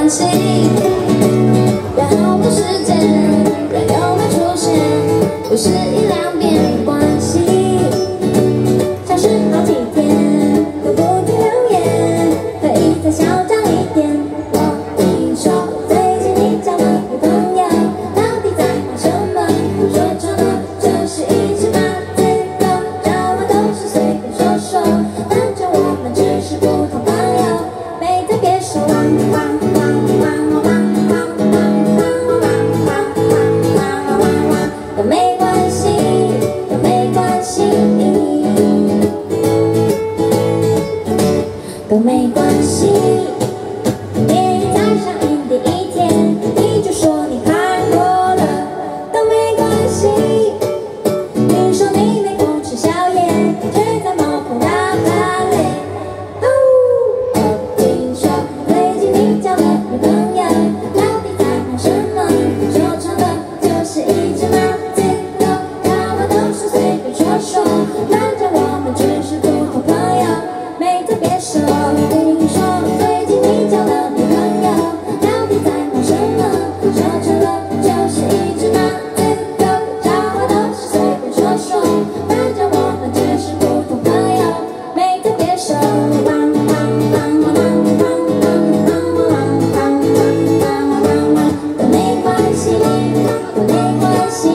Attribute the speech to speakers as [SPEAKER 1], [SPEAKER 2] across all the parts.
[SPEAKER 1] 系。约好的时间，人有没出现，不是一两遍没关系。消失好几天，都不停留言，可以再嚣张一点。我听说最近你交了女朋友，到底在忙什么？说穿了就是一直把自由，找我都是随便说说，反正我们只是普通朋友，没在别说汪汪汪汪汪汪汪汪都没关系，都没关系，都没关系。电影在上映第一天，你就说你看过了，都没关系。你说你没空吃宵夜，却在猫空大排列。我听说最近你交了女朋友，到底在忙什么？说穿了就是一直忙自由，找我都是随便说说，反正我们只是普通朋友，没特别说。听说最近你交了女朋友，到底在忙什么？说穿了就是一直忙自由，找我都是随便说说，反正我们只是普通朋友，没特别说。都没关系，都没关系。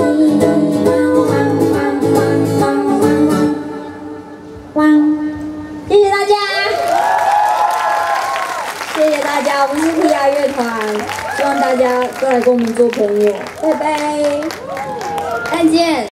[SPEAKER 1] 谢谢大家，谢谢大家，我们是 PR 乐团，希望大家都来跟我们做朋友，拜拜，再见。